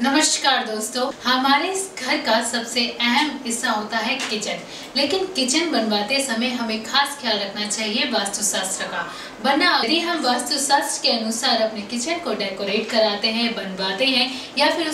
नमस्कार दोस्तों, हमारे इस घर का सबसे अहम हिस्सा होता है किचन। लेकिन किचन बनवाते समय हमें खास ख्याल रखना चाहिए वास्तुशास्त्र का। वरना यदि हम वास्तुशास्त्र के अनुसार अपने किचन को डेकोरेट कराते हैं, बनवाते हैं या फिर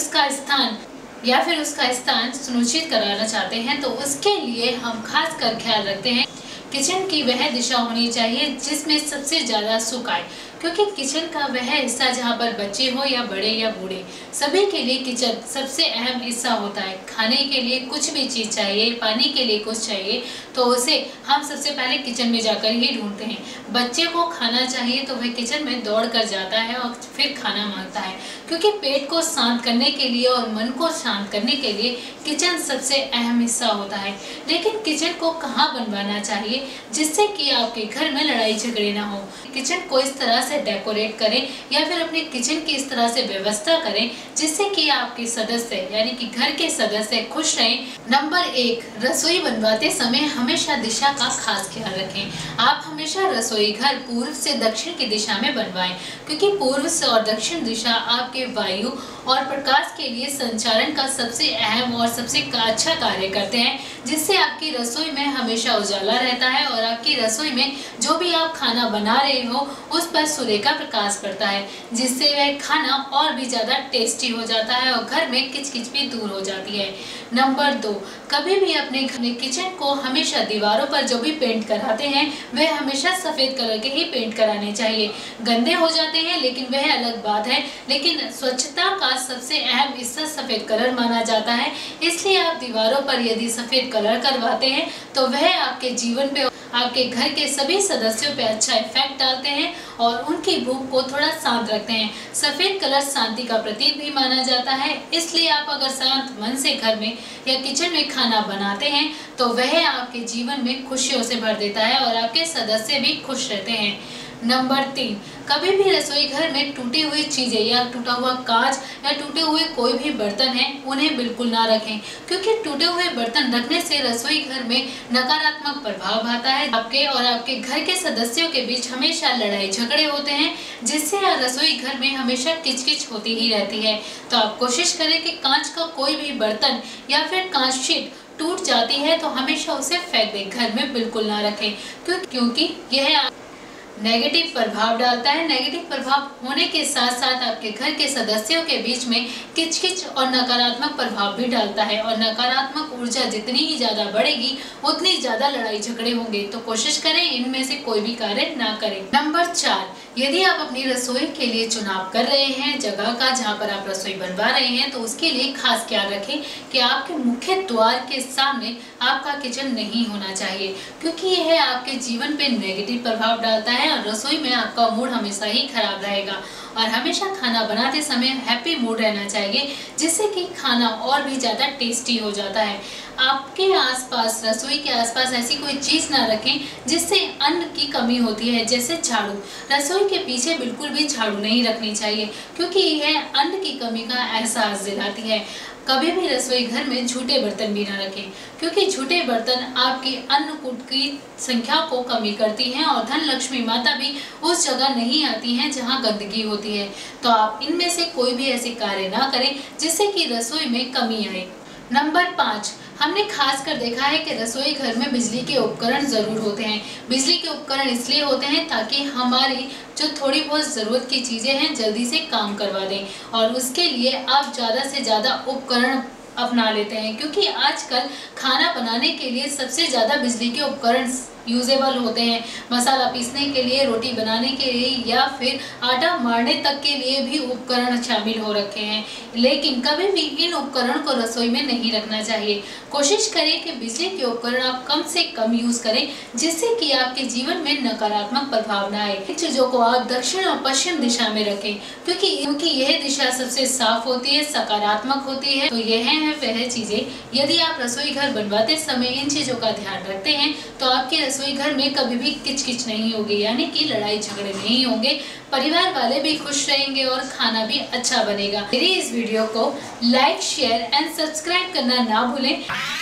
उसका स्थान सुनिश्चित कराना चाहते हैं, तो उसके लिए हम खास कर ख्याल रखते हैं किचन की वह दिशा होनी चाहिए जिसमें सबसे ज्यादा सुख आए, क्योंकि किचन का वह हिस्सा जहाँ पर बच्चे हो या बड़े या बूढ़े, सभी के लिए किचन सबसे अहम हिस्सा होता है। खाने के लिए कुछ भी चीज चाहिए, पानी के लिए कुछ चाहिए, तो उसे हम सबसे पहले किचन में जाकर ही ढूंढते हैं। बच्चे को खाना चाहिए तो वह किचन में दौड़ कर जाता है और फिर खाना मांगता है, क्योंकि पेट को शांत करने के लिए और मन को शांत करने के लिए किचन सबसे अहम हिस्सा होता है। लेकिन किचन को कहाँ बनवाना चाहिए जिससे कि आपके घर में लड़ाई झगड़े ना हो। किचन को इस तरह से डेकोरेट करें या फिर अपने किचन की इस तरह से व्यवस्था करें जिससे कि आपके सदस्य यानी कि घर के सदस्य खुश रहें। नंबर 1, रसोई बनवाते समय हमेशा दिशा का खास ख्याल रखें। आप हमेशा रसोई घर पूर्व से दक्षिण की दिशा में बनवाएं, क्योंकि पूर्व से और दक्षिण दिशा आपके वायु और प्रकाश के लिए संचारण का सबसे अहम और सबसे अच्छा कार्य करते हैं, जिससे आपकी रसोई में हमेशा उजाला रहता है और आपकी रसोई में जो भी आप खाना बना रहे हो उस पर सूर्य का प्रकाश पड़ता है, जिससे वह खाना और भी ज्यादा टेस्टी हो जाता है और घर में किचकिच भी दूर हो जाती है। नंबर 2, कभी भी अपने किचन को हमेशा दीवारों पर जो भी पेंट कराते हैं वह हमेशा सफेद कलर के ही पेंट कराने चाहिए। गंदे हो जाते हैं लेकिन वह अलग बात है, लेकिन स्वच्छता का सबसे अहम हिस्सा सफेद कलर माना जाता है। इसलिए आप दीवारों पर यदि सफेद कलर करवाते हैं तो वह आपके जीवन पे, आपके घर के सभी सदस्यों पे अच्छा इफेक्ट डालते हैं और उनकी भूख को थोड़ा शांत रखते हैं। सफेद कलर शांति का प्रतीक भी माना जाता है, इसलिए आप अगर शांत मन से घर में या किचन में खाना बनाते हैं तो वह आपके जीवन में खुशियों से भर देता है और आपके सदस्य भी खुश रहते हैं। नंबर 3, कभी भी रसोई घर में टूटी हुई चीजें या टूटा हुआ कांच या टूटे हुए कोई भी बर्तन है उन्हें बिल्कुल ना रखें, क्योंकि टूटे हुए बर्तन रखने से रसोई घर में नकारात्मक प्रभाव आता है। आपके और आपके घर के सदस्यों के बीच हमेशा लड़ाई झगड़े होते हैं, जिससे रसोई घर में हमेशा किचकिच होती ही रहती है। तो आप कोशिश करें कि कांच का कोई भी बर्तन या फिर कांच शीट टूट जाती है तो हमेशा उसे फेंक दें, घर में बिल्कुल ना रखें, क्योंकि यह नेगेटिव प्रभाव डालता है। नेगेटिव प्रभाव होने के साथ साथ आपके घर के सदस्यों के बीच में किचकिच और नकारात्मक प्रभाव भी डालता है, और नकारात्मक ऊर्जा जितनी ही ज्यादा बढ़ेगी उतनी ज्यादा लड़ाई झगड़े होंगे। तो कोशिश करें इनमें से कोई भी कार्य ना करें। नंबर 4, यदि आप अपनी रसोई के लिए चुनाव कर रहे हैं जगह का जहाँ पर आप रसोई बनवा रहे हैं, तो उसके लिए खास ख्याल रखें कि आपके मुख्य द्वार के सामने आपका किचन नहीं होना चाहिए, क्योंकि यह आपके जीवन पे नेगेटिव प्रभाव डालता है और रसोई में आपका मूड हमेशा ही खराब रहेगा। और हमेशा खाना बनाते समय हैप्पी मूड रहना चाहिए, जिससे कि खाना और भी ज्यादा टेस्टी हो जाता है। आपके आसपास, रसोई के आसपास ऐसी कोई चीज ना रखें जिससे अन्न की कमी होती है, जैसे झाड़ू। रसोई के पीछे बिल्कुल भी झाड़ू नहीं रखनी चाहिए, क्योंकि यह अन्न की कमी का एहसास दिलाती है। कभी भी रसोई घर में झूठे बर्तन भी ना रखें, क्योंकि झूठे बर्तन आपकी अन्नकूट की संख्या को कमी करती हैं और धन लक्ष्मी माता भी उस जगह नहीं आती हैं जहां गंदगी होती है। तो आप इनमें से कोई भी ऐसे कार्य ना करें जिससे कि रसोई में कमी आए। नंबर 5, हमने खास कर देखा है कि रसोई घर में बिजली के उपकरण जरूर होते हैं। बिजली के उपकरण इसलिए होते हैं ताकि हमारी जो थोड़ी बहुत ज़रूरत की चीज़ें हैं जल्दी से काम करवा दें, और उसके लिए आप ज़्यादा से ज़्यादा उपकरण अपना लेते हैं, क्योंकि आजकल खाना बनाने के लिए सबसे ज़्यादा बिजली के उपकरण यूजेबल होते हैं। मसाला पीसने के लिए, रोटी बनाने के लिए या फिर आटा मारने तक के लिए भी उपकरण शामिल हो रखे हैं। लेकिन कभी भी इन उपकरण को रसोई में नहीं रखना चाहिए। कोशिश करें कि बिजली के उपकरण आप कम से कम यूज करें, जिससे कि आपके जीवन में नकारात्मक प्रभाव न आए। इन चीजों को आप दक्षिण और पश्चिम दिशा में रखें, क्योंकि यह दिशा सबसे साफ होती है, सकारात्मक होती है। तो यह है वह चीजें, यदि आप रसोई घर बनवाते समय इन चीजों का ध्यान रखते हैं तो आपके रसोई घर में कभी भी किचकिच नहीं होगी, यानी कि लड़ाई झगड़े नहीं होंगे, परिवार वाले भी खुश रहेंगे और खाना भी अच्छा बनेगा। मेरी इस वीडियो को लाइक, शेयर एंड सब्सक्राइब करना ना भूलें।